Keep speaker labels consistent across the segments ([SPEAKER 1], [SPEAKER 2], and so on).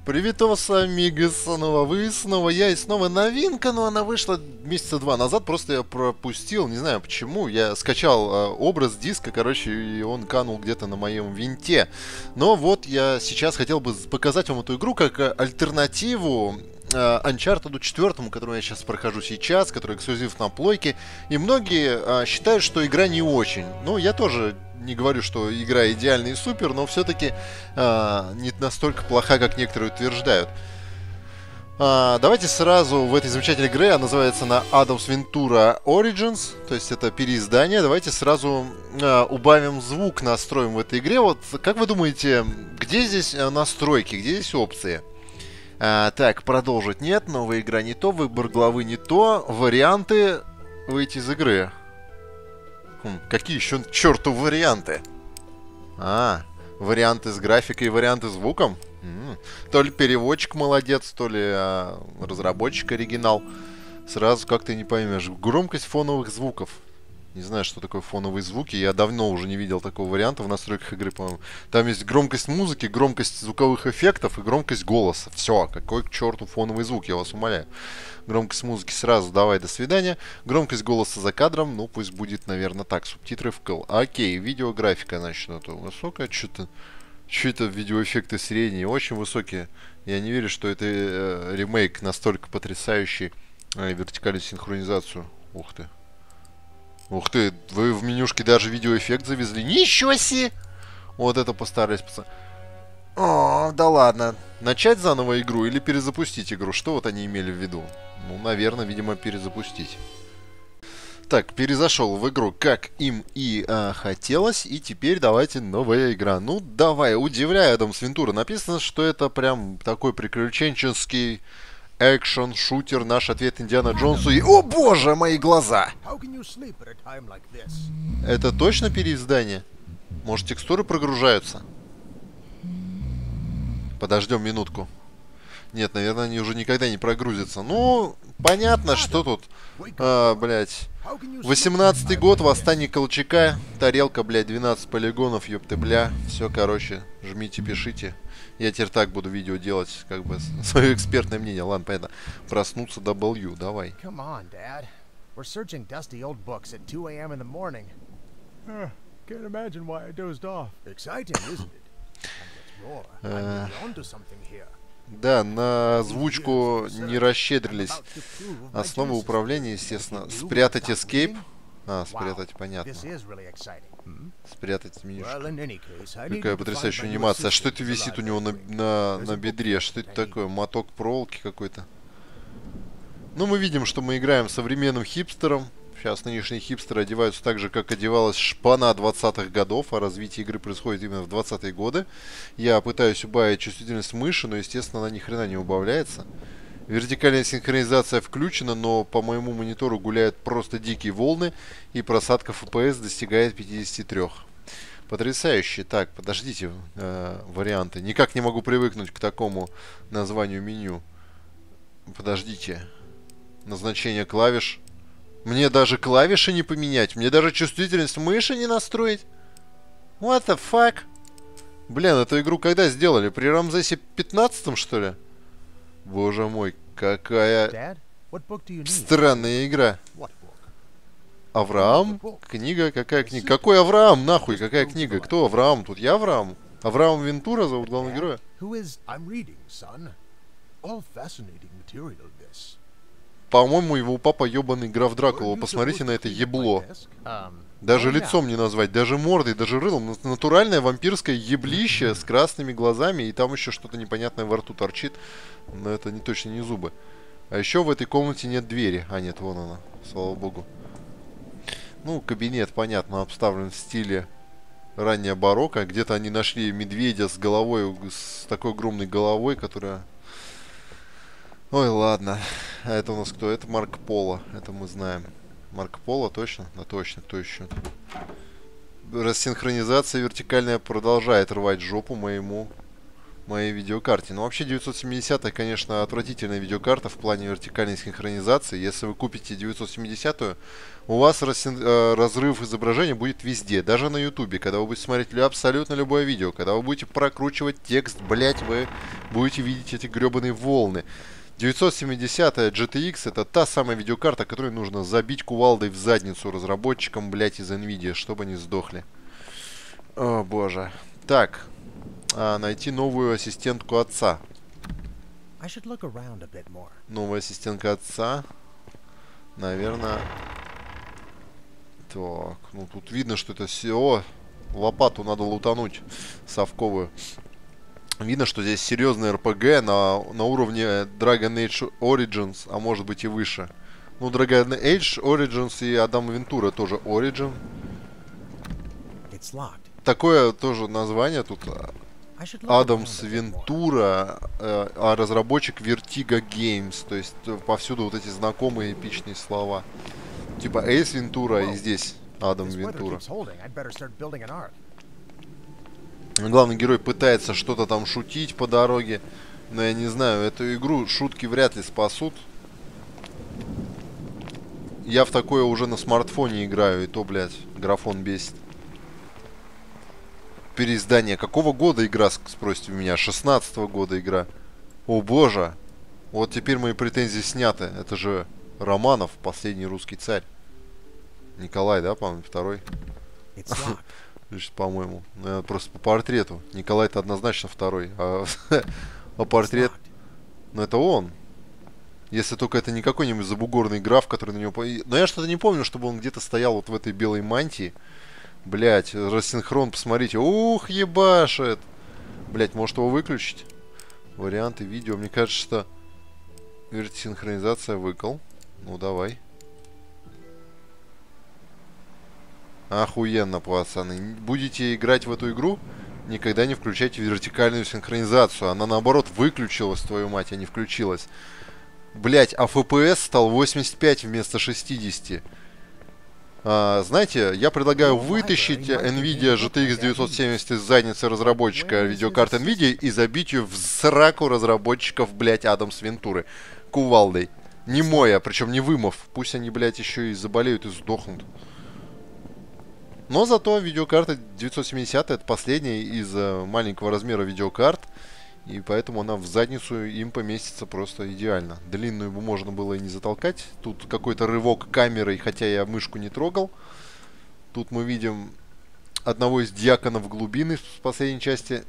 [SPEAKER 1] Привет, амигос, снова вы, снова я, и снова новинка, но она вышла месяца 2 назад, просто я пропустил, не знаю почему, я скачал образ диска, короче, и он канул где-то на моем винте. Но вот я сейчас хотел бы показать вам эту игру как альтернативу Uncharted 4, которую я сейчас прохожу сейчас, который эксклюзив на плойке, и многие считают, что игра не очень. Ну, я тоже не говорю, что игра идеальная и супер, но все-таки не настолько плоха, как некоторые утверждают. Давайте сразу в этой замечательной игре, она называется на Adam's Ventura Origins, то есть это переиздание. Давайте сразу убавим звук, настроим в этой игре. Вот как вы думаете, где здесь настройки, где здесь опции? Так, продолжить нет, новая игра не то, выбор главы не то, варианты выйти из игры. Какие еще черту варианты? Варианты с графикой и варианты с звуком? То ли переводчик молодец, то ли разработчик оригинал. Сразу как-то не поймешь. Громкость фоновых звуков. Не знаю, что такое фоновые звуки. Я давно уже не видел такого варианта в настройках игры, по-моему. Там есть громкость музыки, громкость звуковых эффектов и громкость голоса. Все, какой к черту фоновый звук, я вас умоляю. Громкость музыки сразу давай, до свидания. Громкость голоса за кадром, ну пусть будет, наверное, так. Субтитры вкл. Окей, видеографика, значит, это высокая. Что-то видеоэффекты средние, очень высокие. Я не верю, что это ремейк настолько потрясающий. Вертикальную синхронизацию. Ух ты. Ух ты, вы в менюшке даже видеоэффект завезли. Ничего себе! Вот это постарались, пацаны. О, да ладно. Начать заново игру или перезапустить игру? Что вот они имели в виду? Ну, наверное, видимо, перезапустить. Так, перезашел в игру, как им и хотелось. И теперь давайте новая игра. Ну, давай, удивляй, Адамс Вентура. Написано, что это прям такой приключенческий экшен-шутер, наш ответ Индиана Джонсу. И... О боже, мои глаза! Это точно переиздание? Может, текстуры прогружаются? Подождем минутку. Нет, наверное, они уже никогда не прогрузятся. Ну, понятно, что тут. Блять. 18-й год, восстание Колчака. Тарелка, блядь, 12 полигонов, ёпты, бля. Все, короче, жмите, пишите. Я теперь так буду видео делать, как бы, свое экспертное мнение. Ладно, понятно. Проснуться W, давай. Да, на озвучку не расщедрились. Основы управления, естественно. Спрятать Escape. Спрятать, понятно. Спрятать менюшку. Какая потрясающая анимация. А что это висит у него на бедре? Что это такое? Моток проволоки какой-то. Ну, мы видим, что мы играем современным хипстером. Сейчас нынешние хипстеры одеваются так же, как одевалась шпана 20-х годов, а развитие игры происходит именно в 20-е годы. Я пытаюсь убавить чувствительность мыши, но, естественно, она ни хрена не убавляется. Вертикальная синхронизация включена, но по моему монитору гуляют просто дикие волны, и просадка FPS достигает 53. Потрясающе. Так, подождите, варианты. Никак не могу привыкнуть к такому названию меню. Подождите. Назначение клавиш. Мне даже клавиши не поменять. Мне даже чувствительность мыши не настроить. What the fuck? Блин, эту игру когда сделали? При Рамзесе 15-м, что ли? Боже мой, какая странная игра. Авраам? Книга? Какая книга? Какой Авраам, нахуй? Какая книга? Кто Авраам? Тут я Авраам. Авраам Вентура зовут главного героя. По-моему, его папа ебаный граф Дракула. Посмотрите на это ебло. Даже лицом не назвать, даже мордой, даже рылом. Натуральное вампирское еблище с красными глазами. И там еще что-то непонятное во рту торчит. Но это не точно не зубы. А еще в этой комнате нет двери. А нет, вон она. Слава богу. Ну, кабинет, понятно, обставлен в стиле раннего барокко. Где-то они нашли медведя с головой, с такой огромной головой, которая... Ой, ладно. А это у нас кто? Это Марко Поло. Это мы знаем. Марко Поло, точно? Да точно, кто еще? Рассинхронизация вертикальная продолжает рвать жопу моему моей видеокарте. Но вообще 970, конечно, отвратительная видеокарта в плане вертикальной синхронизации. Если вы купите 970, у вас разрыв изображения будет везде, даже на ютубе. Когда вы будете смотреть абсолютно любое видео, когда вы будете прокручивать текст, блять, вы будете видеть эти гребаные волны. 970 GTX это та самая видеокарта, которую нужно забить кувалдой в задницу разработчикам, блять, из Nvidia, чтобы они сдохли. О, боже. Так. Найти новую ассистентку отца. Новая ассистентка отца. Наверное. Так, ну тут видно, что это все. Лопату надо лутануть. Совковую. Видно, что здесь серьезный РПГ на уровне Dragon Age Origins, а может быть и выше. Ну, Dragon Age Origins и Адам Вентура тоже Origin. Такое тоже название тут. Адамс Вентура, а разработчик Vertigo Games. То есть повсюду вот эти знакомые эпичные слова. Типа Эйс Вентура и здесь Адам Вентура. Главный герой пытается что-то там шутить по дороге. Но я не знаю, эту игру шутки вряд ли спасут. Я в такое уже на смартфоне играю, и то, блядь, графон бесит. Переиздание. Какого года игра, спросите у меня? 16-го года игра. О боже. Вот теперь мои претензии сняты. Это же Романов, последний русский царь. Николай, да, по-моему, второй? По-моему. Просто по портрету. Николай-то однозначно второй. А портрет... Ну это он. Если только это не какой-нибудь забугорный граф, который на него... Но я что-то не помню, чтобы он где-то стоял вот в этой белой мантии. Блять, рассинхрон, посмотрите. Ух, ебашит. Блять, может его выключить? Варианты видео. Мне кажется, что... Синхронизация выкл. Ну, давай. Охуенно, пацаны. Будете играть в эту игру, никогда не включайте вертикальную синхронизацию. Она, наоборот, выключилась, твою мать, а не включилась. Блять, а FPS стал 85 вместо 60. Знаете, я предлагаю вытащить NVIDIA GTX 970 из задницы разработчика видеокарты NVIDIA и забить ее в сраку разработчиков, блять, Адамс Вентуры. Кувалдой. Не моя, причем не вымов. Пусть они, блять, еще и заболеют и сдохнут. Но зато видеокарта 970 это последняя из маленького размера видеокарт. И поэтому она в задницу им поместится просто идеально. Длинную бы можно было и не затолкать. Тут какой-то рывок камерой, хотя я мышку не трогал. Тут мы видим одного из дьяконов глубины в последней части.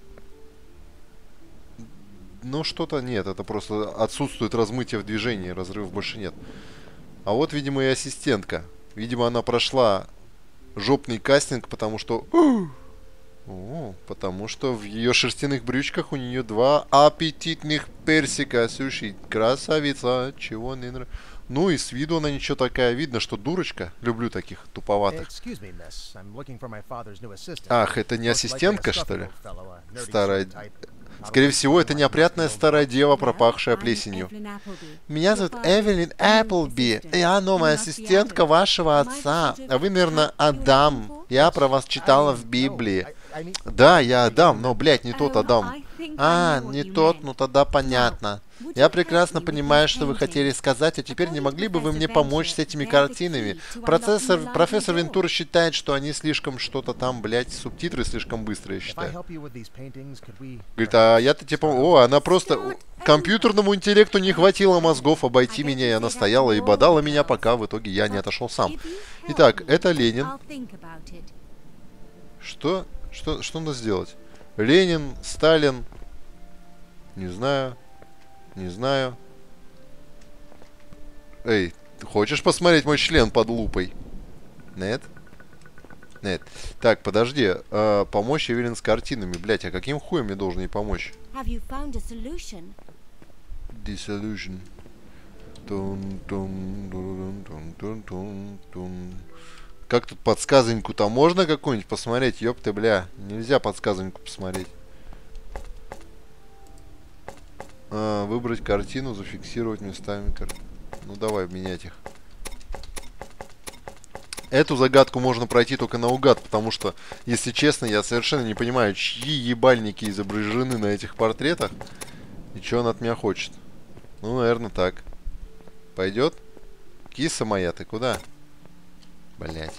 [SPEAKER 1] Но что-то нет, это просто отсутствует размытие в движении, разрывов больше нет. А вот, видимо, и ассистентка. Видимо, она прошла жопный кастинг, потому что... потому что в ее шерстяных брючках у нее два аппетитных персика. Слушай, красавица, чего не нравится. Ну и с виду она ничего такая. Видно, что дурочка. Люблю таких туповатых. Ах, это не ассистентка, что ли? Старая... Скорее всего, это неопрятная старая дева, пропахшая плесенью. Меня зовут Эвелин Эпплби. Я новая ассистентка вашего отца. А вы, наверное, Адам. Я про вас читала в Библии. Да, я Адам, но, блядь, не тот Адам. А, не тот, ну тогда понятно. Я прекрасно понимаю, что вы хотели сказать, а теперь не могли бы вы мне помочь с этими картинами? Профессор Вентура считает, что они слишком что-то там, блядь, субтитры слишком быстрые, считаю. Говорит, а я-то типа, она просто... Компьютерному интеллекту не хватило мозгов обойти меня, и она стояла и бодала меня, пока в итоге я не отошел сам. Итак, это Ленин. Что? Что надо сделать? Ленин, Сталин. Не знаю. Не знаю. Эй, ты хочешь посмотреть мой член под лупой? Нет? Нет. Так, подожди. Помочь Эвелин с картинами. Блять, а каким хуем мне должен ей помочь? Dissolution. Как тут подсказоньку-то можно какую-нибудь посмотреть? Ёпты, бля. Нельзя подсказоньку посмотреть. Выбрать картину, зафиксировать местами. Ну давай, менять их. Эту загадку можно пройти только наугад, потому что, если честно, я совершенно не понимаю, чьи ебальники изображены на этих портретах и что он от меня хочет. Ну, наверное, так. Пойдет? Киса моя, ты куда? Блять.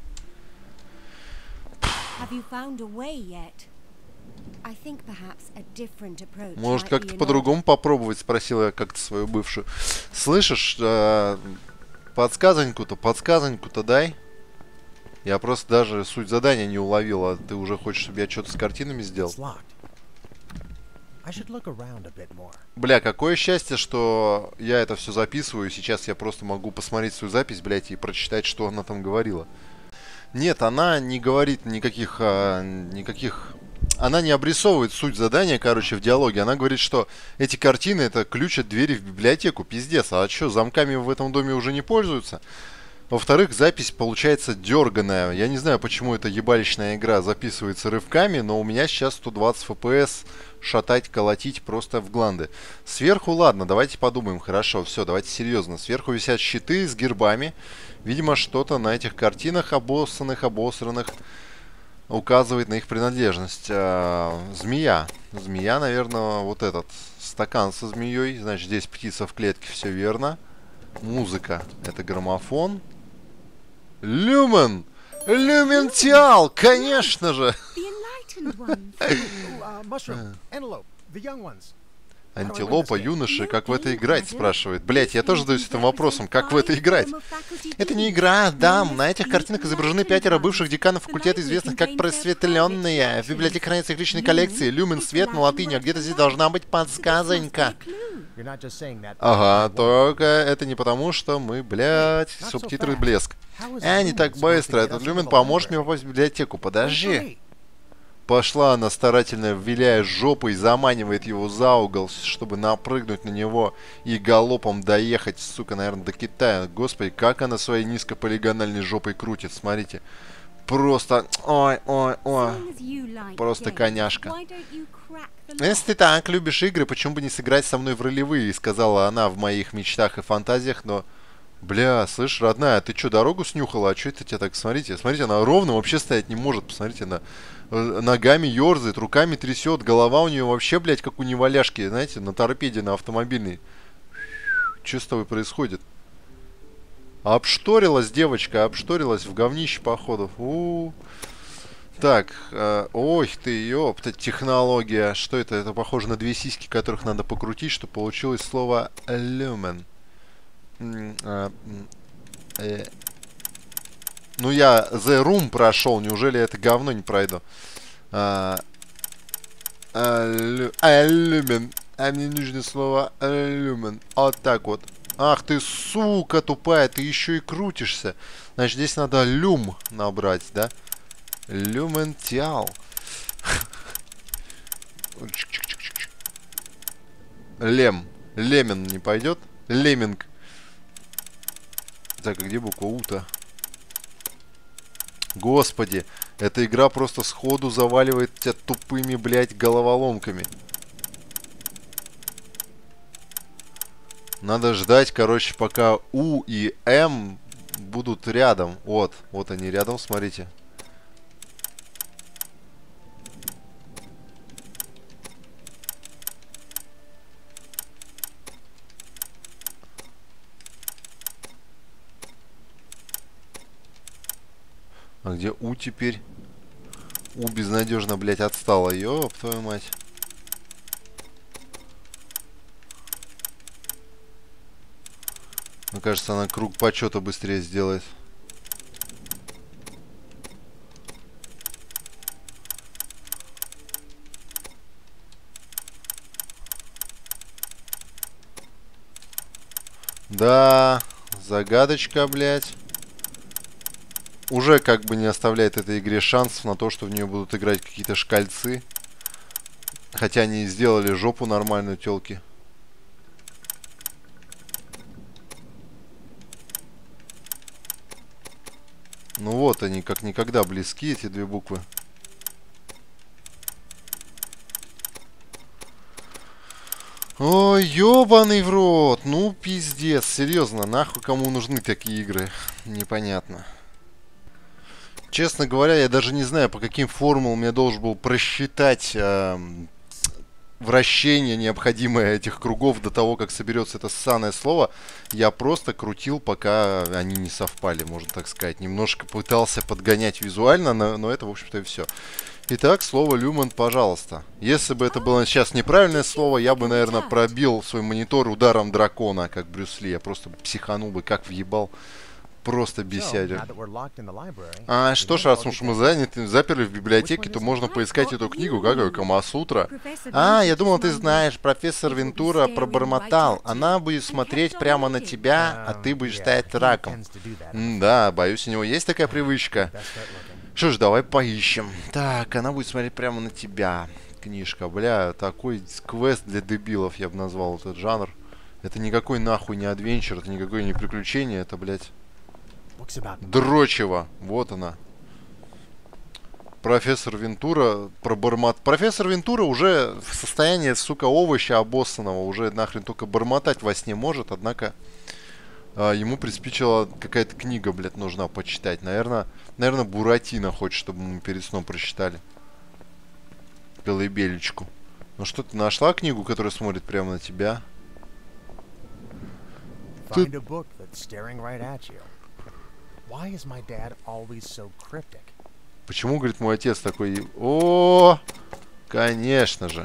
[SPEAKER 1] Может, как-то по-другому попробовать, спросила я как-то свою бывшую. Слышишь, подсказоньку-то дай. Я просто даже суть задания не уловил, а ты уже хочешь, чтобы я что-то с картинами сделал? Бля, какое счастье, что я это все записываю. Сейчас я просто могу посмотреть свою запись, блядь, и прочитать, что она там говорила. Нет, она не говорит никаких... Она не обрисовывает суть задания, короче, в диалоге. Она говорит, что эти картины — это ключ от двери в библиотеку. Пиздец. А что, замками в этом доме уже не пользуются? Во-вторых, запись получается дерганая. Я не знаю, почему эта ебалищная игра записывается рывками, но у меня сейчас 120 FPS шатать, колотить просто в гланды. Сверху, ладно, давайте подумаем. Хорошо, все, давайте серьезно. Сверху висят щиты с гербами. Видимо, что-то на этих картинах обоссанных, обосранных указывает на их принадлежность. Змея. Змея, наверное, вот этот стакан со змеей. Значит, здесь птица в клетке, все верно. Музыка. Это граммофон. Люмен! Люментиал! Конечно же! Антилопа, юноши, как в это играть, спрашивает. Блять, я тоже задаюсь этим вопросом, как в это играть? Это не игра, дам. На этих картинах изображены 5 бывших деканов факультета, известных как просветленные. В библиотеке хранятся их личные коллекции. Люмен, свет на латыни, а где-то здесь должна быть подсказонька. Ага, только это не потому, что мы, блядь, субтитры блеск. Не так быстро. Этот люмен поможет мне попасть в библиотеку. Подожди. Пошла она, старательно виляя жопой, заманивает его за угол, чтобы напрыгнуть на него и галопом доехать, сука, наверное, до Китая. Господи, как она своей низкополигональной жопой крутит, смотрите. Просто, ой. Просто коняшка. Если ты так любишь игры, почему бы не сыграть со мной в ролевые, сказала она в моих мечтах и фантазиях, но... Бля, слышь, родная, ты что, дорогу снюхала? А что это тебя так? Смотрите, она ровно вообще стоять не может. Посмотрите, ногами ерзает, руками трясет, голова у нее вообще, блядь, как у неваляшки, знаете, на торпеде, на автомобильной. Что с тобой происходит? Обшторилась девочка, обшторилась в говнище, походу. Так, ой ты, ёпта, технология. Что это? Это похоже на две сиськи, которых надо покрутить, чтобы получилось слово люмен. Ну, я The Room прошел, неужели это говно не пройду? Люмен. А мне нужно слово люмен. Вот так вот. Ах ты, сука тупая, ты еще и крутишься. Значит, здесь надо люм набрать, да? Люментиал. Лемин не пойдет? Леминг. Так, а где буква У-то? Господи, эта игра просто сходу заваливает тебя тупыми, блядь, головоломками. Надо ждать, короче, пока У и М будут рядом. Вот они рядом, смотрите. А где У теперь? У безнадежно, блядь, отстала. Ёб твою мать. Мне кажется, она круг почета быстрее сделает. Да, загадочка, блядь. Уже как бы не оставляет этой игре шансов на то, что в нее будут играть какие-то шкальцы. Хотя они сделали жопу нормальную, тёлки. Ну вот они, как никогда близки, эти две буквы. Ой, ёбаный в рот. Ну, пиздец. Серьезно, нахуй кому нужны такие игры? Непонятно. Честно говоря, я даже не знаю, по каким формулам я должен был просчитать вращение, необходимое этих кругов до того, как соберется это ссаное слово. Я просто крутил, пока они не совпали, можно так сказать. Немножко пытался подгонять визуально, но это, в общем-то, и все. Итак, слово люмен, пожалуйста. Если бы это было сейчас неправильное слово, я бы, наверное, пробил свой монитор ударом дракона, как Брюс Ли. Я просто психанул бы, как въебал. Просто бесядя. А что ж, раз уж мы заперли в библиотеке, то можно поискать эту книгу, как ее, Камасутра. А, я думал, ты знаешь, профессор Вентура пробормотал. Она будет смотреть прямо на тебя, а ты будешь стоять раком. Да, боюсь, у него есть такая привычка. Что ж, давай поищем. Так, она будет смотреть прямо на тебя. Книжка, бля, такой квест для дебилов, я бы назвал этот жанр. Это никакой нахуй не адвенчер, это никакое не приключение, это, блядь... Дрочево. Вот она. Профессор Вентура Профессор Вентура уже в состоянии, сука, овоща обоссанного. Уже нахрен только бормотать во сне может. Однако ему приспичила какая-то книга, блядь, нужна почитать. Наверное, Буратино хочет, чтобы мы перед сном прочитали. Колыбелечку. Ну что, ты нашла книгу, которая смотрит прямо на тебя? Тут... Почему, говорит, мой отец такой... О, конечно же.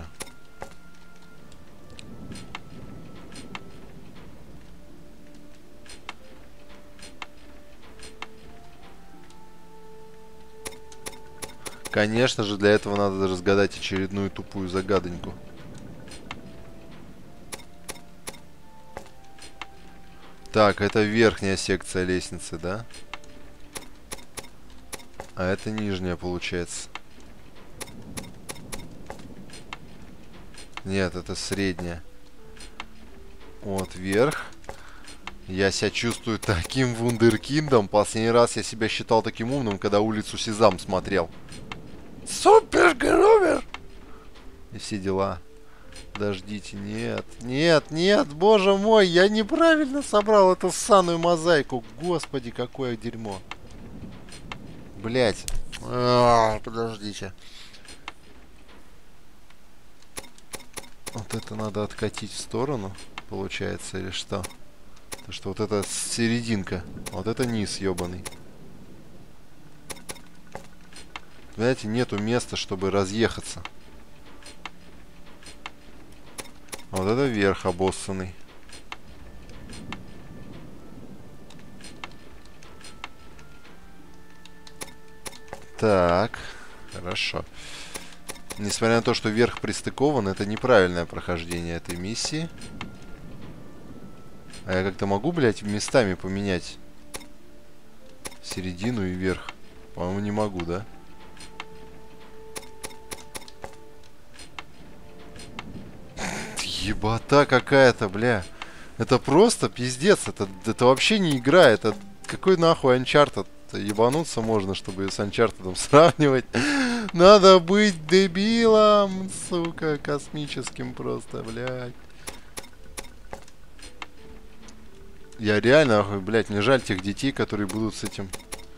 [SPEAKER 1] Конечно же, для этого надо разгадать очередную тупую загадоньку. Так, это верхняя секция лестницы, да? А это нижняя, получается. Нет, это средняя. Вот, вверх. Я себя чувствую таким вундеркиндом. Последний раз я себя считал таким умным, когда улицу Сезам смотрел. Супер-герувер! И все дела. Подождите, нет, нет, нет, боже мой, я неправильно собрал эту ссаную мозаику. Господи, какое дерьмо. Блять. Подождите. Вот это надо откатить в сторону, получается, или что? Потому что вот это серединка. Вот это низ ебаный. Знаете, нету места, чтобы разъехаться. А вот это верх обоссанный. Так, хорошо. Несмотря на то, что верх пристыкован, это неправильное прохождение этой миссии. А я как-то могу, блядь, местами поменять середину и верх? По-моему, не могу, да? Ебата какая-то, бля. Это просто пиздец. Это вообще не игра. Это какой нахуй Uncharted? Ебануться можно, чтобы с Uncharted сравнивать. Надо быть дебилом, сука, космическим просто, блядь. Я реально, блядь, мне жаль тех детей, которые будут с этим...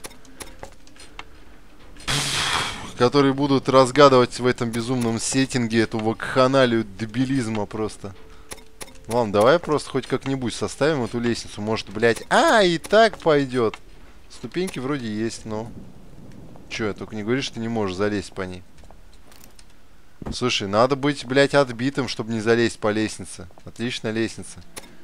[SPEAKER 1] Которые будут разгадывать в этом безумном сеттинге эту вакханалию дебилизма просто. Ладно, давай просто хоть как-нибудь составим эту лестницу. Может, блядь... и так пойдет. Ступеньки вроде есть, но... Чё, только не говори, что ты не можешь залезть по ней. Слушай, надо быть, блядь, отбитым, чтобы не залезть по лестнице. Отличная лестница.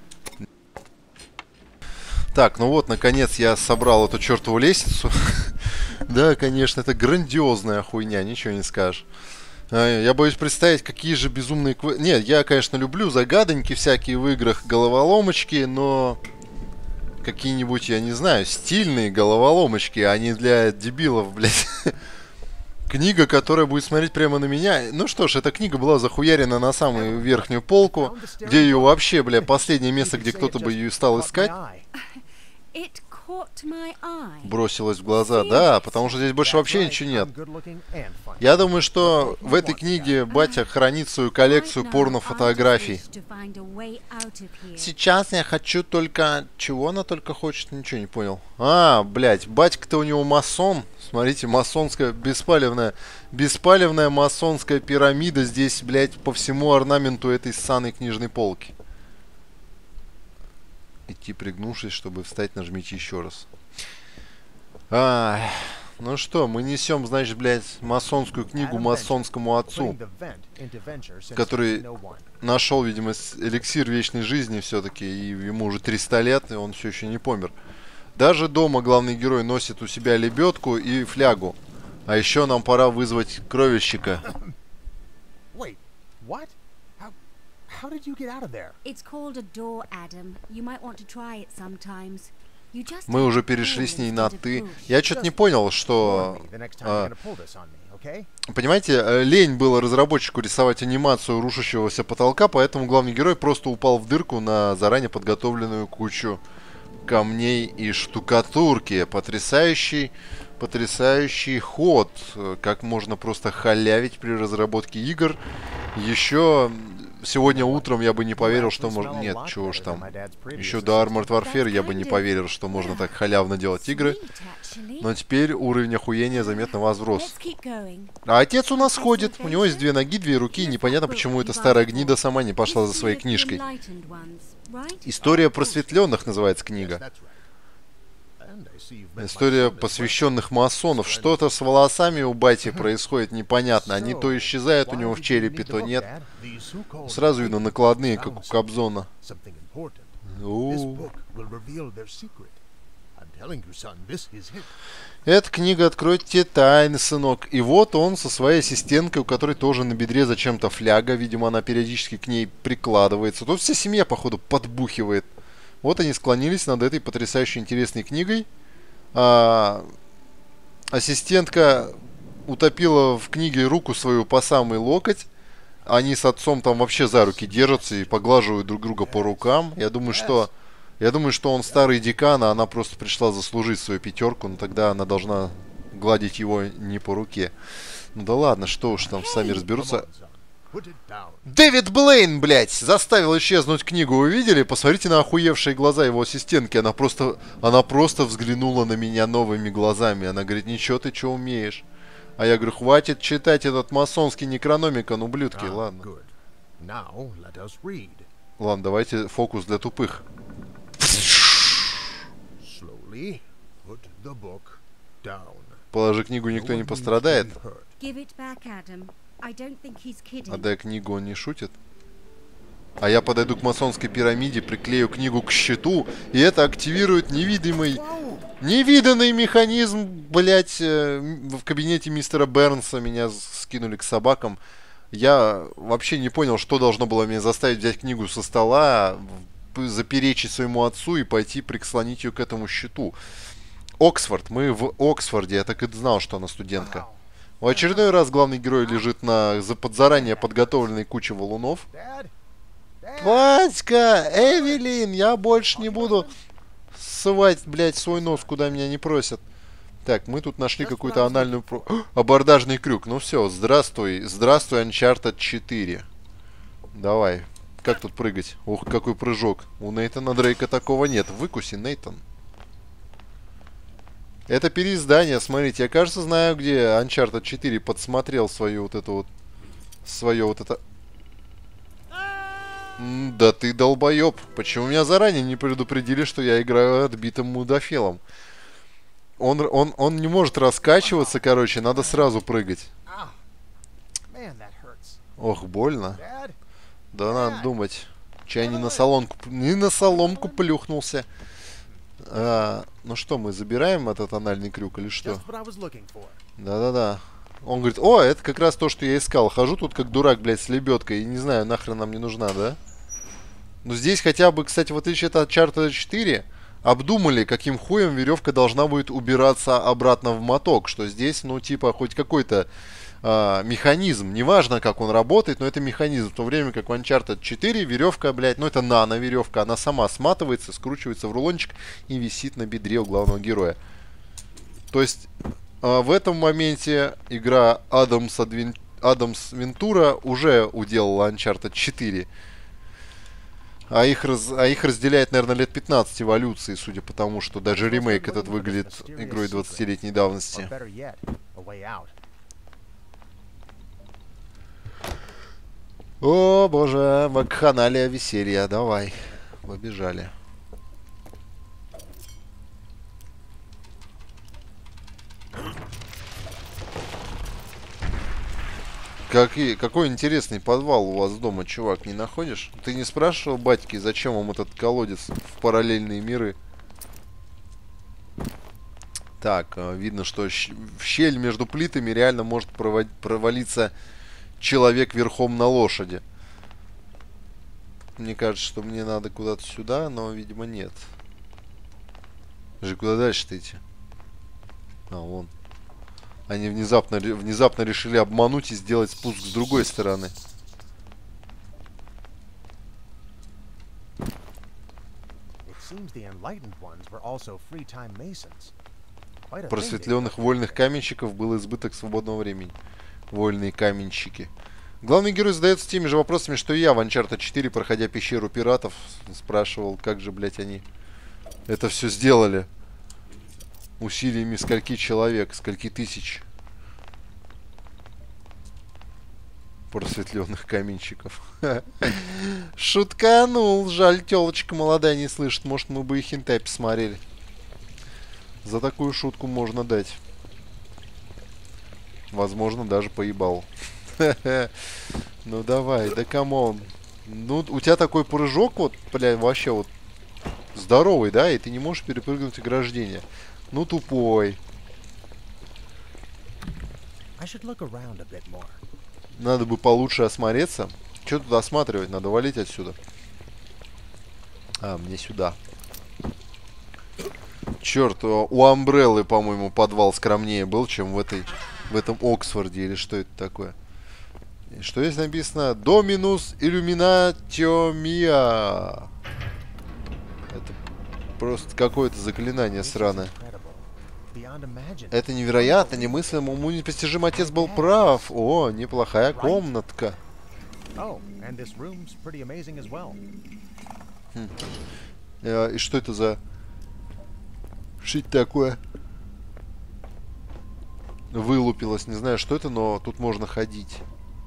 [SPEAKER 1] Так, ну вот, наконец я собрал эту чертову лестницу. Да, конечно, это грандиозная хуйня, ничего не скажешь. Я боюсь представить, какие же безумные... Нет, я, конечно, люблю загадоньки всякие в играх, головоломочки, но... Какие-нибудь, я не знаю, стильные головоломочки, а не для дебилов, блядь. Книга, которая будет смотреть прямо на меня. Ну что ж, эта книга была захуярена на самую верхнюю полку, где ее вообще, бля, последнее место, где кто-то бы ее стал искать. Бросилось в глаза. Да, потому что здесь больше вообще ничего нет. Я думаю, что в этой книге батя хранит свою коллекцию порнофотографий. Сейчас я хочу только... Чего она только хочет? Ничего не понял. А, блядь, батька-то у него масон. Смотрите, масонская, беспалевная масонская пирамида здесь, блядь, по всему орнаменту этой ссаной книжной полки. Идти пригнувшись, чтобы встать, нажмите еще раз. Ну что, мы несем, значит, блядь, масонскую книгу масонскому отцу, который нашел, видимо, эликсир вечной жизни все-таки, и ему уже 300 лет, и он все еще не помер. Даже дома главный герой носит у себя лебедку и флягу. А еще нам пора вызвать кровельщика. Мы уже перешли с ней на «ты». Я что-то не понял, что... Понимаете, лень было разработчику рисовать анимацию рушащегося потолка, поэтому главный герой просто упал в дырку на заранее подготовленную кучу камней и штукатурки. Потрясающий ход. Как можно просто халявить при разработке игр. Еще сегодня утром я бы не поверил, что можно... Нет, чего ж там. Еще до Armored Warfare я бы не поверил, что можно так халявно делать игры. Но теперь уровень охуения заметно возрос. А отец у нас ходит. У него есть 2 ноги, 2 руки. И непонятно, почему эта старая гнида сама не пошла за своей книжкой. «История просветленных» называется книга. История посвященных масонов. Что-то с волосами у бати происходит непонятно. Они то исчезают у него в черепе, то нет. Сразу видно накладные, как у Кобзона. Эта книга откроет те тайны, сынок. И вот он со своей ассистенткой, у которой тоже на бедре зачем-то фляга. Видимо, она периодически к ней прикладывается. Тут вся семья, походу, подбухивает. Вот они склонились над этой потрясающей интересной книгой. Ассистентка утопила в книге руку свою по самый локоть. Они с отцом там вообще за руки держатся и поглаживают друг друга по рукам. Я думаю, что он старый декан, а она просто пришла заслужить свою 5, но тогда она должна гладить его не по руке. Ну да ладно, что уж там, сами разберутся. Дэвид Блейн, блядь, заставил исчезнуть книгу. Вы видели? Посмотрите на охуевшие глаза его ассистентки. Она просто взглянула на меня новыми глазами. Она говорит: ничего, ты что умеешь? А я говорю: хватит читать этот масонский некрономикон, ублюдки. Ладно. Ладно, давайте фокус для тупых. Положи книгу, никто не пострадает. Отдай книгу, он не шутит. А я подойду к масонской пирамиде, приклею книгу к щиту, и это активирует невиданный механизм, блять, в кабинете мистера Бернса. Меня скинули к собакам. Я вообще не понял, что должно было меня заставить взять книгу со стола, заперечить своему отцу и пойти прислонить ее к этому щиту. Оксфорд. Мы в Оксфорде. Я так и знал, что она студентка. В очередной раз главный герой лежит под заранее подготовленной кучей валунов. Батька, Эвелин, я больше не буду ссывать, блядь, свой нос, куда меня не просят. Так, мы тут нашли какую-то анальную... Абордажный крюк. Ну все, здравствуй, Uncharted 4. Давай. Как тут прыгать? Ух, какой прыжок. У Нейтана Дрейка такого нет. Выкуси, Нейтан. Это переиздание, смотрите. Я, кажется, знаю, где Uncharted 4 подсмотрел свое вот это. Да ты долбоеб. Почему меня заранее не предупредили, что я играю отбитым мудофелом? Он не может раскачиваться, короче, надо сразу прыгать. Ох, больно. Да надо думать. Чай не на соломку плюхнулся. Ну что, мы забираем этот анальный крюк или что? Да-да-да. Он говорит: о, это как раз то, что я искал. Хожу тут как дурак, блядь, с лебедкой. И не знаю, нахрен нам не нужна, да? Но здесь хотя бы, кстати, в отличие от Uncharted 4, обдумали, каким хуем веревка должна будет убираться обратно в моток. Что здесь, ну, типа, хоть какой-то механизм. Неважно, как он работает, но это механизм. В то время как в Uncharted 4 веревка, блядь, ну это нано-веревка, она сама сматывается, скручивается в рулончик и висит на бедре у главного героя. То есть в этом моменте игра Адамс Вентура уже уделала Uncharted 4. А их разделяет, наверное, лет 15 эволюции, судя по тому, что даже ремейк этот выглядит игрой 20-летней давности. О, боже, вакханалия веселья, давай, побежали. Какой интересный подвал у вас дома, чувак, не находишь? Ты не спрашивал батьки, зачем вам этот колодец в параллельные миры? Так, видно, что в щель между плитами реально может провалиться человек верхом на лошади. Мне кажется, что мне надо куда-то сюда, но, видимо, нет. Же куда дальше-то идти? А, вон. Они внезапно решили обмануть и сделать спуск с другой стороны. Просветленных вольных каменщиков был избыток свободного времени. Вольные каменщики. Главный герой задается теми же вопросами, что и я в Uncharted 4, проходя пещеру пиратов, спрашивал, как же, блядь, они это все сделали. Усилиями скольки человек, скольки тысяч просветленных каменщиков. Шутканул. Жаль, телочка молодая не слышит. Может, мы бы и хентай посмотрели. За такую шутку можно дать. Возможно, даже поебал. Ну давай, да камон. Ну, у тебя такой прыжок, вот, бля, вообще вот здоровый, да? И ты не можешь перепрыгнуть ограждение. Ну, тупой. Надо бы получше осмотреться. Что тут осматривать? Надо валить отсюда. А, мне сюда. Черт, у Амбреллы, по-моему, подвал скромнее был, чем в этом Оксфорде. Или что это такое? И что здесь написано? Доминус иллюминатио миа. Это просто какое-то заклинание сраное. Это невероятно, немыслимо, уму непостижим, отец был прав. О, неплохая комнатка. И что это за... Что-то такое? Вылупилось, не знаю, что это, но тут можно ходить.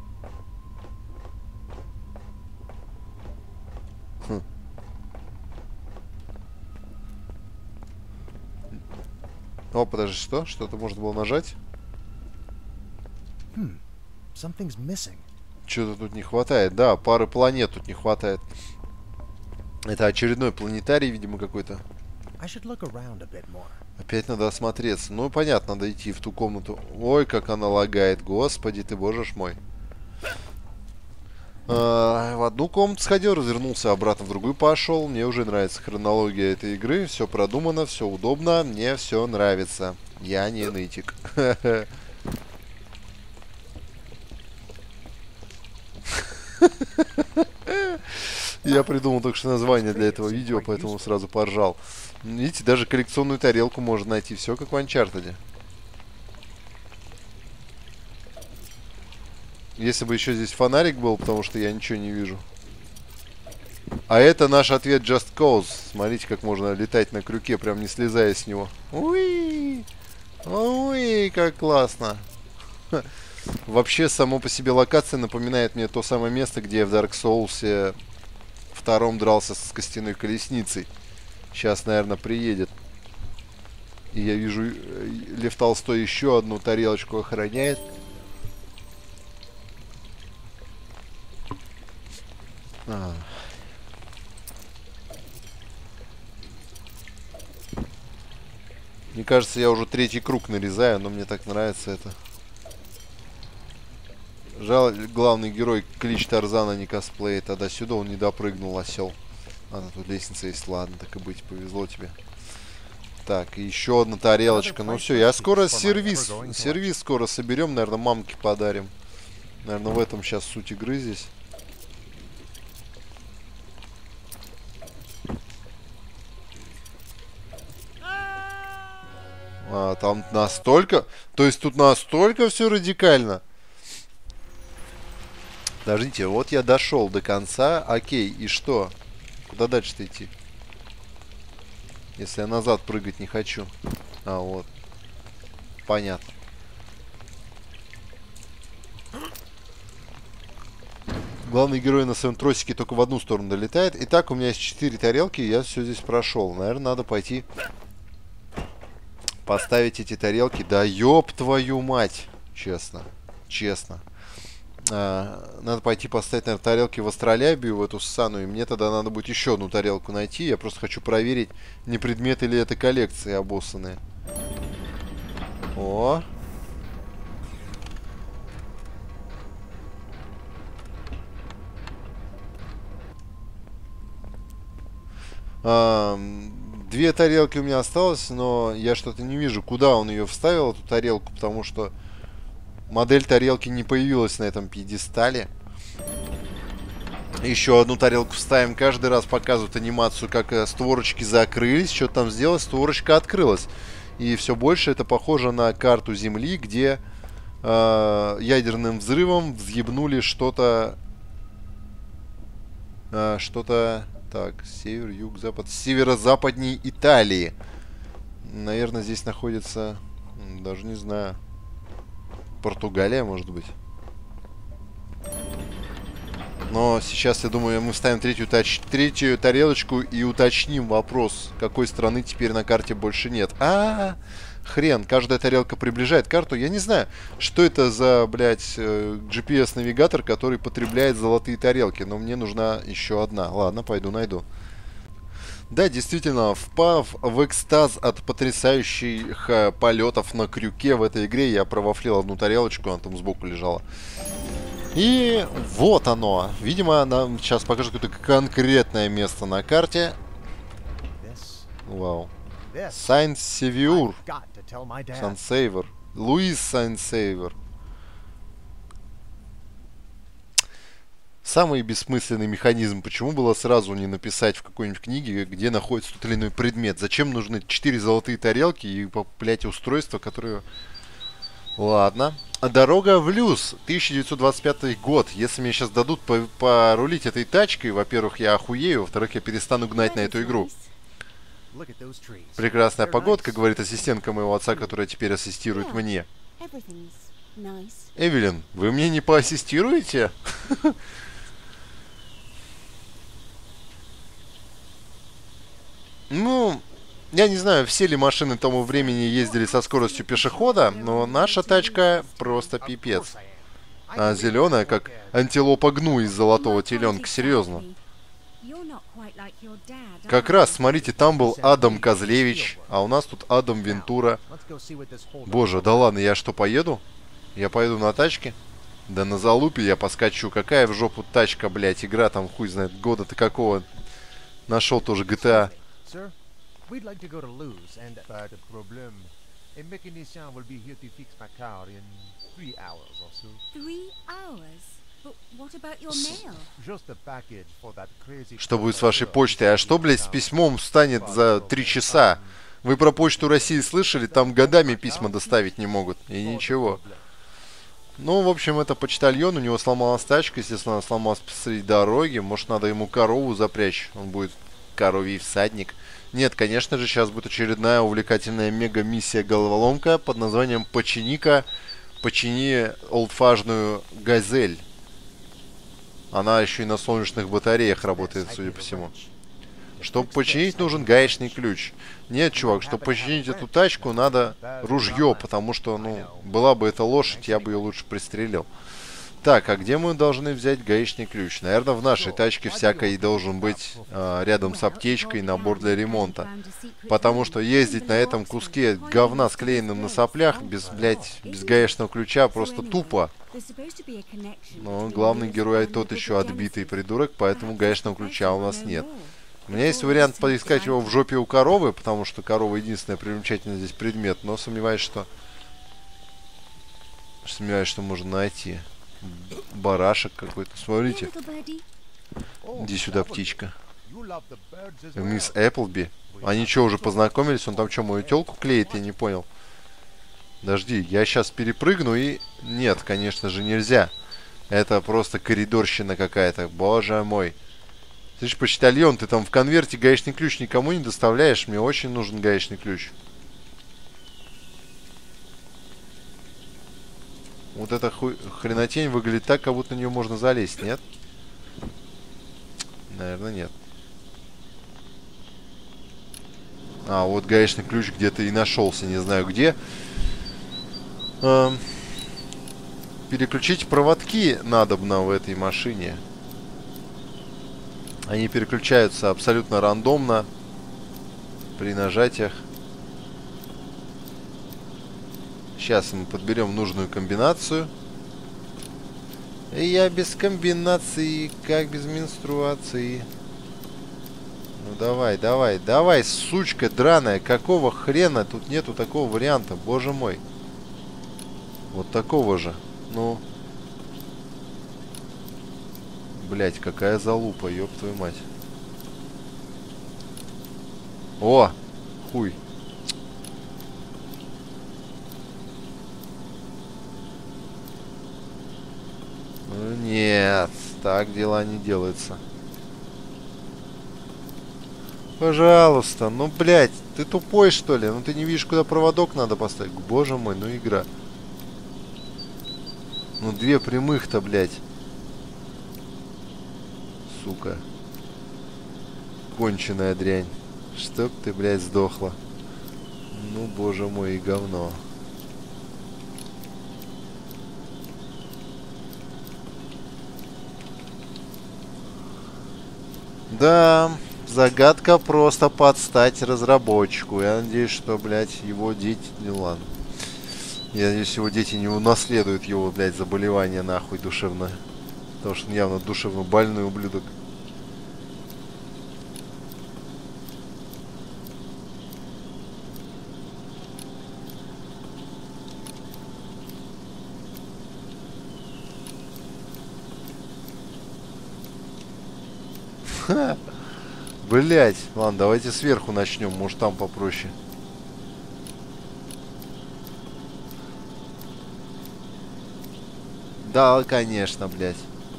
[SPEAKER 1] О, подожди, что? Что-то можно было нажать? Что-то тут не хватает. Да, пары планет тут не хватает. Это очередной планетарий, видимо, какой-то. Опять надо осмотреться. Ну, понятно, надо идти в ту комнату. Ой, как она лагает. Господи ты, боже ж мой. В одну комнату сходил, развернулся, обратно в другую пошел. Мне уже нравится хронология этой игры. Все продумано, все удобно. Мне все нравится. Я не нытик. Я придумал только что название для этого видео, поэтому сразу поржал. Видите, даже коллекционную тарелку можно найти. Все как в Uncharted. Если бы еще здесь фонарик был, потому что я ничего не вижу. А это наш ответ Just Cause. Смотрите, как можно летать на крюке, прям не слезая с него. Уи! Уи, как классно. Вообще, само по себе локация напоминает мне то самое место, где я в Dark Souls 2 дрался с костяной колесницей. Сейчас, наверное, приедет. И я вижу, Лев Толстой еще одну тарелочку охраняет. Мне кажется, я уже 3-й круг нарезаю, но мне так нравится это. Жаль, главный герой клич Тарзана не косплеит, тогда сюда он не допрыгнул, осел. Ладно, тут лестница есть, ладно, так и быть, повезло тебе. Так, еще одна тарелочка. Ну все, я скоро сервис скоро соберем, наверное, мамке подарим. Наверное, в этом сейчас суть игры здесь. А, там настолько... То есть тут настолько все радикально. Подождите, вот я дошел до конца. Окей, и что? Куда дальше-то идти? Если я назад прыгать не хочу. А, вот. Понятно. Главный герой на своем тросике только в одну сторону долетает. Итак, у меня есть 4 тарелки, и я все здесь прошел. Наверное, надо пойти поставить эти тарелки. Да ёб твою мать! Честно. Честно. Надо пойти поставить, наверное, тарелки в астролябию, в эту ссану. И мне тогда надо будет еще одну тарелку найти. Я просто хочу проверить, не предметы ли это коллекции обоссанные. О! Две тарелки у меня осталось, но я что-то не вижу, куда он ее вставил, эту тарелку, потому что модель тарелки не появилась на этом пьедестале. Еще одну тарелку вставим. Каждый раз показывают анимацию, как створочки закрылись, что-то там сделалось, створочка открылась. И все больше это похоже на карту Земли, где ядерным взрывом взъебнули что-то... Так, север, юг, запад. Северо-западней Италии. Наверное, здесь находится... Даже не знаю. Португалия, может быть. Но сейчас, я думаю, мы ставим третью тарелочку и уточним вопрос, какой страны теперь на карте больше нет. Хрен, каждая тарелка приближает карту. Я не знаю, что это за, блядь, GPS-навигатор, который потребляет золотые тарелки. Но мне нужна еще одна. Ладно, пойду найду. Да, действительно, впав в экстаз от потрясающих полетов на крюке в этой игре, я провафлил одну тарелочку, она там сбоку лежала. И вот оно. Видимо, нам сейчас покажет какое-то конкретное место на карте. Вау. Saint-Sever. Saint-Sever. Луис Saint-Sever. Самый бессмысленный механизм. Почему было сразу не написать в какой-нибудь книге, где находится тот или иной предмет? Зачем нужны 4 золотые тарелки и, блядь, устройства, которые... Ладно. Дорога в Люс. 1925 год. Если мне сейчас дадут порулить этой тачкой, во-первых, я охуею, во-вторых, я перестану гнать на эту игру. Прекрасная погодка, говорит ассистентка моего отца, которая теперь ассистирует мне. Эвелин, вы мне не поассистируете? Ну, я не знаю, все ли машины тому времени ездили со скоростью пешехода, но наша тачка просто пипец. А зеленая, как антилопа гну из золотого теленка, серьезно. Как раз, смотрите, там был Адам Козлевич, а у нас тут Адам Вентура. Боже, да ладно, я что, поеду? Я поеду на тачке? Да на залупе я поскочу. Какая в жопу тачка, блядь, игра там, хуй знает, года-то какого. Нашел тоже GTA. Что будет с вашей почтой? А что, блядь, с письмом станет за 3 часа? Вы про почту России слышали? Там годами письма доставить не могут. И ничего. Ну, в общем, это почтальон. У него сломалась тачка. Естественно, она сломалась посреди дороги. Может, надо ему корову запрячь. Он будет коровий всадник. Нет, конечно же, сейчас будет очередная увлекательная мега-миссия головоломка под названием «Почини-ка, почини олдфажную газель». Она еще и на солнечных батареях работает, судя по всему. Чтобы починить, нужен гаечный ключ. Нет, чувак, чтобы починить эту тачку, надо ружье, потому что, ну, была бы эта лошадь, я бы ее лучше пристрелил. Так, а где мы должны взять гаечный ключ? Наверное, в нашей тачке всякой должен быть рядом с аптечкой набор для ремонта. Потому что ездить на этом куске говна, склеенным на соплях, без, блядь, без гаечного ключа, просто тупо. Но главный герой тот еще отбитый придурок, поэтому гаечного ключа у нас нет. У меня есть вариант поискать его в жопе у коровы, потому что корова единственная примечательный здесь предмет, но сомневаюсь, что можно найти. Барашек какой-то. Смотрите. Иди сюда, птичка. Мисс Эпплби. Они что, уже познакомились? Он там что, мою телку клеит? Я не понял. Подожди, я сейчас перепрыгну и... Нет, конечно же, нельзя. Это просто коридорщина какая-то. Боже мой. Ты же почтальон, ты там в конверте гаечный ключ никому не доставляешь. Мне очень нужен гаечный ключ. Вот эта хренотень выглядит так, как будто на нее можно залезть, нет? Наверное, нет. А, вот гаечный ключ где-то и нашелся, не знаю где. Переключить проводки надобно в этой машине. Они переключаются абсолютно рандомно при нажатиях. Сейчас мы подберем нужную комбинацию. И я без комбинации, как без менструации. Ну давай, давай, давай, сучка драная. Какого хрена? Тут нету такого варианта, боже мой. Вот такого же. Ну. Блять, какая залупа, ёб твою мать. О! Хуй. Ну нет, так дела не делаются. Пожалуйста, ну блять, ты тупой что ли? Ну ты не видишь, куда проводок надо поставить? Боже мой, ну игра. Ну две прямых-то, блять. Сука. Конченая дрянь. Чтоб ты, блядь, сдохла. Ну, боже мой, и говно. Да, загадка просто подстать разработчику. Я надеюсь, что, блядь, его дети... Не, ладно. Я надеюсь, его дети не унаследуют его, блядь, заболевание нахуй душевное. Потому что он явно душевно больной ублюдок. Блять, ладно, давайте сверху начнем, может там попроще. Да, конечно, блять.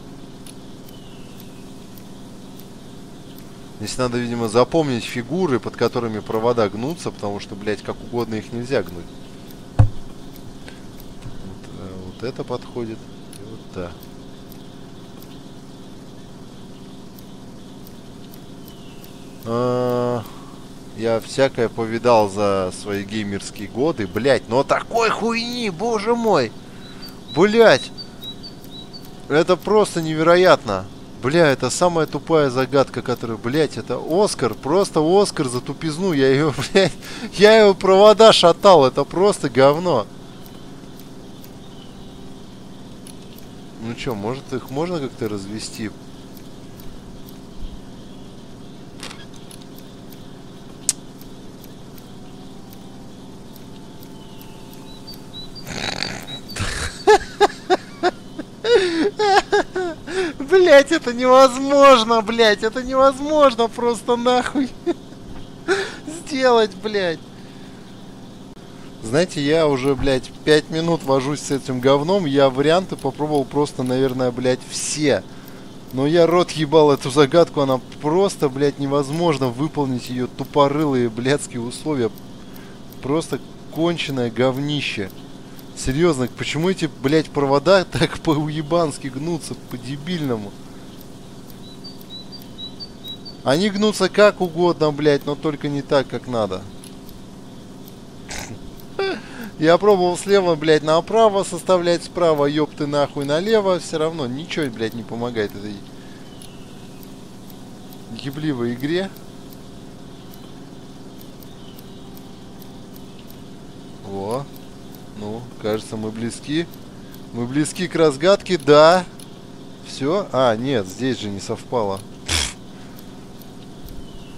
[SPEAKER 1] Здесь надо, видимо, запомнить фигуры, под которыми провода гнутся, потому что, блять, как угодно их нельзя гнуть. Вот это подходит. И вот так. Я всякое повидал за свои геймерские годы. Блять, но такой хуйни, боже мой. Блять. Это просто невероятно. Бля, это самая тупая загадка, которая, блять, это Оскар. Просто Оскар за тупизну. Я ее, блять, я его провода шатал. Это просто говно. Ну что, может их можно как-то развести? Блять, это невозможно, блять, это невозможно просто нахуй сделать, блять. Знаете, я уже, блять, 5 минут вожусь с этим говном. Я варианты попробовал просто, наверное, блять, все. Но я рот ебал эту загадку, она просто, блять, невозможно выполнить ее тупорылые блядские условия. Просто конченое говнище. Серьезно, почему эти, блядь, провода так по-уебански гнутся, по-дебильному? Они гнутся как угодно, блядь, но только не так, как надо. Я пробовал слева, блядь, направо составлять, справа, ёпты нахуй, налево. Все равно ничего, блядь, не помогает этой ебливой игре. Во. Ну, кажется, мы близки. Мы близки к разгадке, да. Все? А, нет, здесь же не совпало.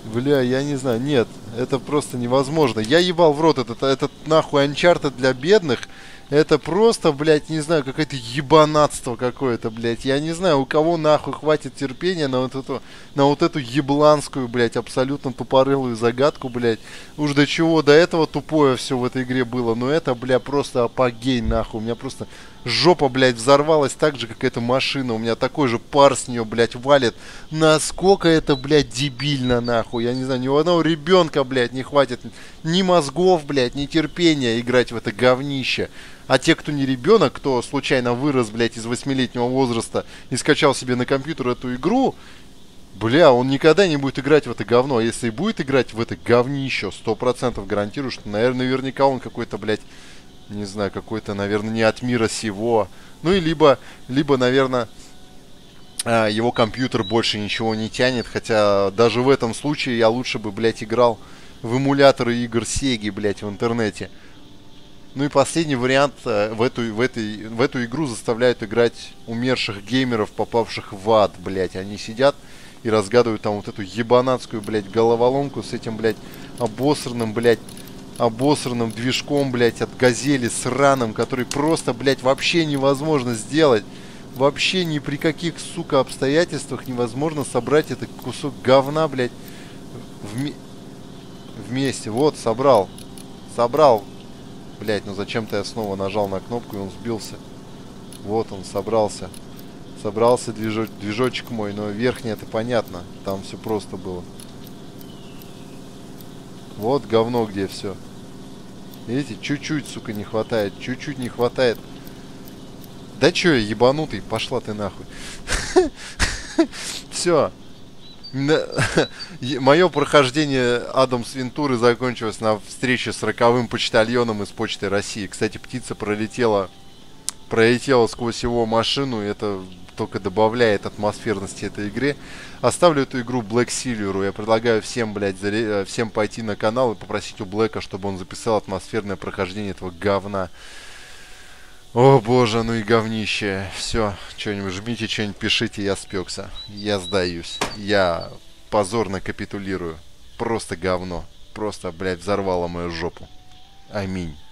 [SPEAKER 1] Бля, я не знаю, нет, это просто невозможно. Я ебал в рот этот нахуй Uncharted для бедных. Это просто, блядь, не знаю, какое-то ебанатство какое-то, блядь. Я не знаю, у кого нахуй хватит терпения на вот эту ебланскую, блядь, абсолютно тупорылую загадку, блядь. Уж до чего до этого тупое все в этой игре было. Но это, бля, просто апогей, нахуй. У меня просто жопа, блядь, взорвалась так же, как эта машина. У меня такой же пар с нее, блядь, валит. Насколько это, блядь, дебильно, нахуй. Я не знаю, ни у одного ребенка, блядь, не хватит ни мозгов, блядь, ни терпения играть в это говнище. А те, кто не ребенок, кто случайно вырос, блядь, из 8-летнего возраста и скачал себе на компьютер эту игру, бля, он никогда не будет играть в это говно. А если и будет играть в это говнище, 100% гарантирую, что, наверное, наверняка он какой-то, блядь, не знаю, какой-то, наверное, не от мира сего. Ну и либо наверное, его компьютер больше ничего не тянет. Хотя даже в этом случае я лучше бы, блядь, играл в эмуляторы игр Sega, блядь, в интернете. Ну и последний вариант, в эту игру заставляют играть умерших геймеров, попавших в ад, блядь. Они сидят и разгадывают там вот эту ебанатскую, блядь, головоломку с этим, блядь, обосранным движком, блядь, от газели сраным, который просто, блядь, вообще невозможно сделать. Вообще ни при каких, сука, обстоятельствах невозможно собрать этот кусок говна, блядь, вместе. Вот, собрал. Блять, ну зачем-то я снова нажал на кнопку и он сбился. Вот он, собрался. Собрался движочек мой, но верхний это понятно. Там все просто было. Вот говно где все. Видите, чуть-чуть, сука, не хватает. Чуть-чуть не хватает. Да чё я, ебанутый? Пошла ты нахуй. Все. Мое прохождение Адамс Вентуры закончилось на встрече с 40-м почтальоном из Почты России. Кстати, птица пролетела сквозь его машину, и это только добавляет атмосферности этой игре. Оставлю эту игру Black Silver. Я предлагаю всем, блядь, всем пойти на канал и попросить у Блэка, чтобы он записал атмосферное прохождение этого говна. О боже, ну и говнище. Все, что-нибудь жмите, что-нибудь пишите, я спекся. Я сдаюсь. Я позорно капитулирую. Просто говно. Просто, блядь, взорвало мою жопу. Аминь.